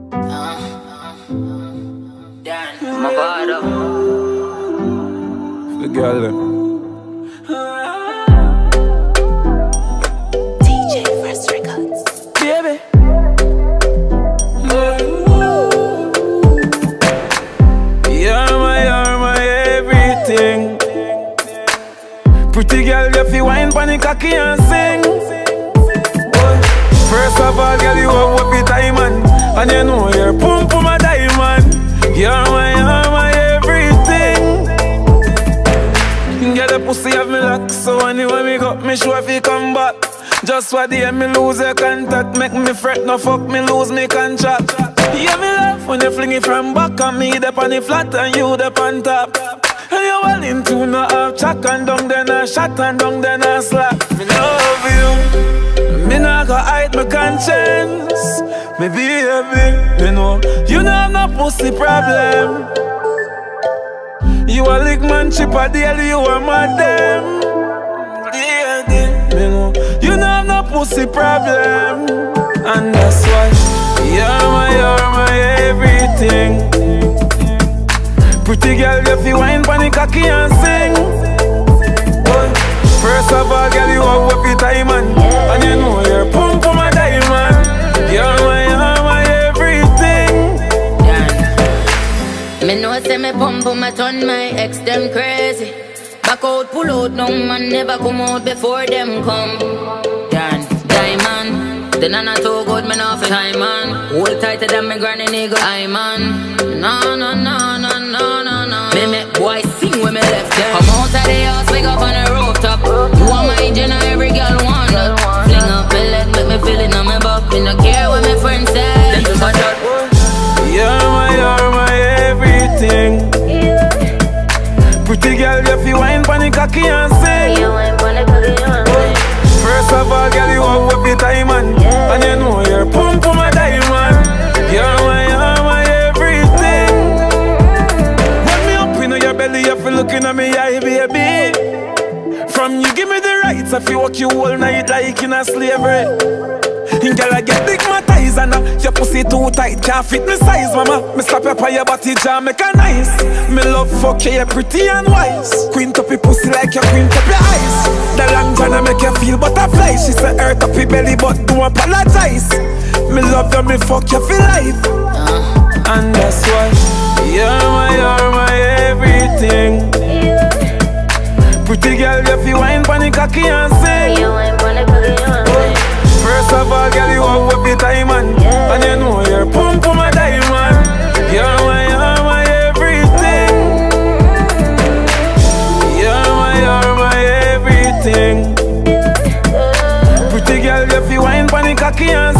My bottom. The girl them. DJ First Records. Baby. You're my everything. Pretty girl, you fi wine pon the cocky and sing. First of all, girl, you have what the time and you know you're pump for my diamond. You're my everything. Get the pussy have me lock, so anyway me got me sure if you come back. Just what the me lose your contact, make me fret, no fuck me lose me contract. Yeah, me love when you fling it from back and me up on the flat and you up on top. And you well into no half chat and down then a shot and down then a slap. Me love you, me not gonna hide my conscience. Me baby, me know you don't have no pussy problem. You a lick man chip a deal, you a madam. Me know you don't have no pussy problem. And that's why you're my everything. Pretty girl, you fi wine pon the cocky and sing. First of all, girl, you have what the time and you know you're pump for my diamond. You're my everything. Me know say me pump my turn my ex them crazy. Back out, pull out, no man never come out before them come. Diamond, the nana too good, me know for time man. Hold tighter than me granny nigga, I man. No. Me make boy sing when me left them. Come out of the house, wake up on the rooftop. You want my Jenna, every girl want that. Fling up my leg, make me feel it on my back. Me no care what my friends say. Them just a shot. You're my everything. Pretty girl, you fi wine pon the cocky and sing. First of all, girl, you have what the time and you know you're pump for my diamond. You're my everything. When me up in your belly, you feel looking at me eye, baby. From you give me the rights, I feel walk you all night like in a slavery. Girl, I get digmatized and your pussy too tight, can't fit me size, mama. Me slap you on your body jaw, make a nice. Me love fuck you, you're pretty and wise. Quint up your pussy like you quint up your eyes. The long Jana make you feel butterfly. She say earth up your belly but don't apologize. Me love you, me fuck you for life. And that's why you're my everything. Pretty girl, you fi wine pon the cocky and sing. First of all, girl, you have what the time and you know you're pump for my diamond. You're my everything. You're my everything. Pretty girl, you fi wine pon the cocky and